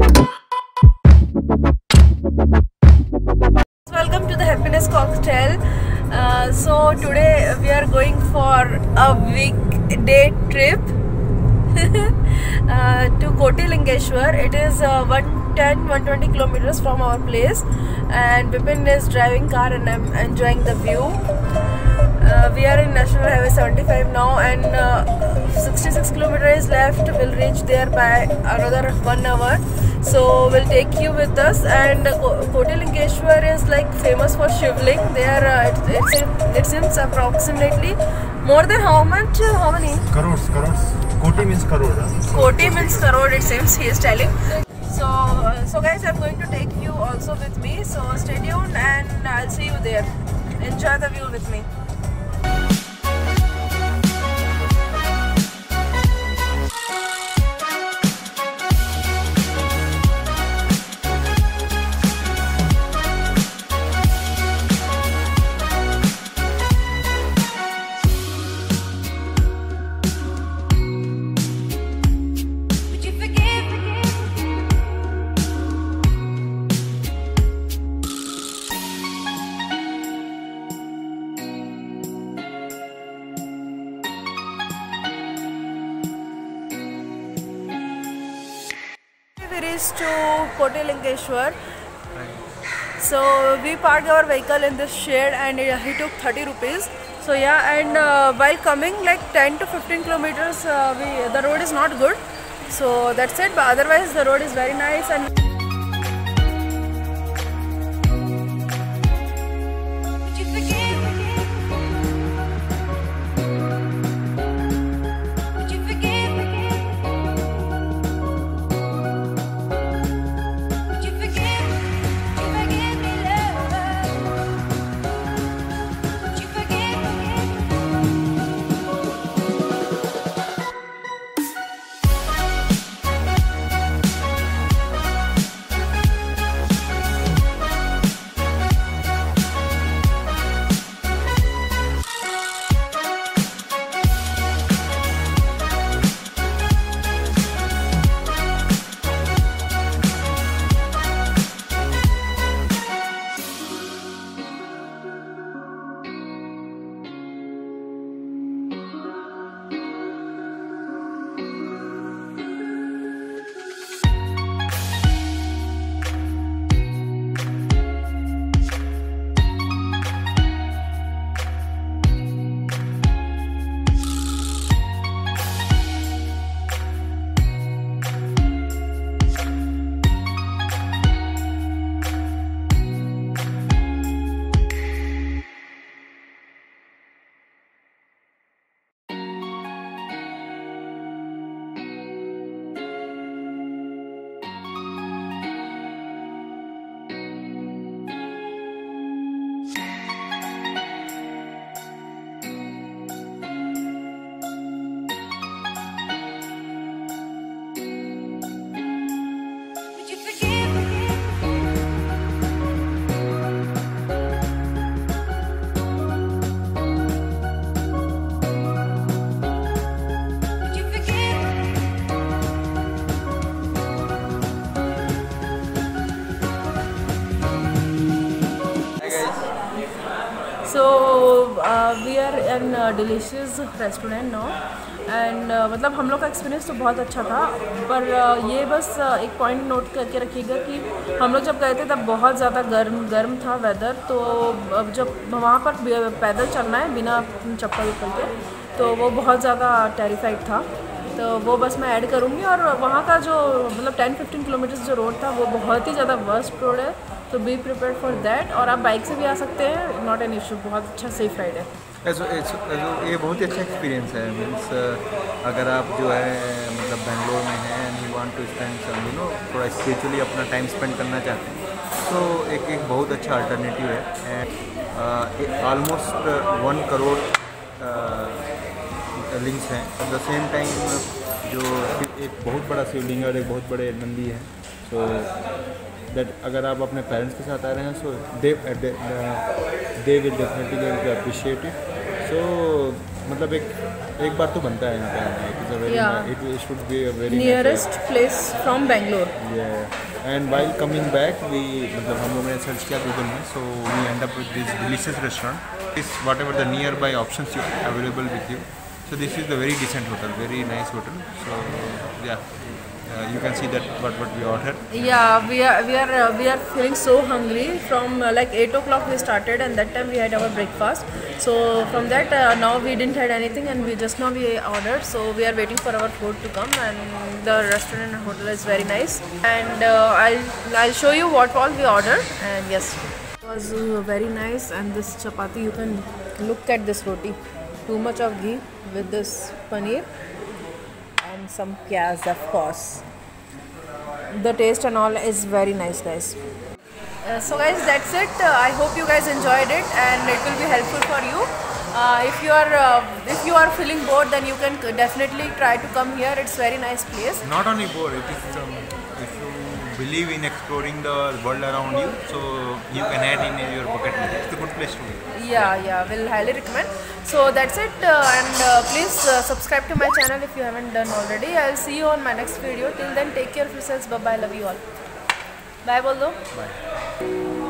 Welcome to the Hapiness cocktail. So today we are going for a weekday trip to Kotilengeshwara. It is 110-120 kilometers from our place, and Vipin is driving car and I'm enjoying the view. We are in National Highway 75 now, and 66 kilometers left. We'll reach there by another 1 hour. So we'll take you with us. And Kotilengeshwara is like famous for Shivling. There, it seems approximately more than how many? Crores. Koti means crore. Koti means crore, it seems he is telling. So guys, I'm going to take you also with me. So stay tuned and I'll see you there. Enjoy the view with me. We reached to Kotilengeshwara. So we parked our vehicle in this shed and he took 30 rupees. So yeah, and while coming like 10 to 15 kilometers, the road is not good. So that's it, but otherwise the road is very nice. And we are in a delicious restaurant now, and मतलब हम लोग का experience तो बहुत अच्छा था, पर ये बस एक पॉइंट नोट करके रखिएगा कि हम लोग जब गए थे तब बहुत ज़्यादा गर्म था वेदर। तो जब वहाँ पर पैदल चलना है बिना चप्पल के, तो वो बहुत ज़्यादा टेरिफाइड था। तो वो बस मैं ऐड करूँगी। और वहाँ का जो मतलब 10-15 किलोमीटर्स जो रोड था वो बहुत ही ज़्यादा वर्स्ट रोड है, तो बी प्रिपेयर्ड फॉर दैट। और आप बाइक से भी आ सकते हैं, नॉट एन इशू, बहुत अच्छा सेफ राइड है। ये बहुत ही अच्छा एक्सपीरियंस है। मीन्स अगर आप जो है मतलब बेंगलोर में हैं and you want to spend थोड़ा स्पिरिचुअली अपना टाइम स्पेंड करना चाहते हैं, तो एक बहुत अच्छा अल्टरनेटिव है। एंड ऑलमोस्ट 1 करोड़ लिंक्स हैं। एट द सेम टाइम जो एक बहुत बड़ा शिवलिंग है और एक बहुत बड़े नंदी है। सो दैट अगर आप अपने पेरेंट्स के साथ आ रहे हैं, so they will definitely appreciate it. So मतलब एक बार तो बनता है यहाँ पे आना. It is a very Yeah. it should be a very Nearest place from Bangalore. Yeah. And while coming back, मतलब हम लोगों ने सर्च किया गूगल में, so we end up with this delicious restaurant. This whatever the nearby options you have available with you. So this is the very decent hotel, very nice hotel. So yeah, you can see that what we ordered. Yeah, we are feeling so hungry. From like 8 o'clock we started, and that time we had our breakfast. So from that now we didn't had anything, and we just now we ordered. So we are waiting for our food to come, and the restaurant and hotel is very nice. And I'll show you what all we ordered. And yes, it was very nice. And this chapati, you can look at this roti. Too much of ghee with this paneer and some pyaz, of course. The taste and all is very nice, guys. So guys, that's it. I hope you guys enjoyed it, and it will be helpful for you. If you are feeling bored, then you can definitely try to come here. It's very nice place. Not only bored, it is if you believe in exploring the world around you, so you can add in your bucket list. It's a good place to be. Yeah, will highly recommend. So that's it, and please subscribe to my channel if you haven't done already. I'll see you on my next video. Till then, take care of yourselves. Bye bye. Love you all. Bye, bol do. Bye.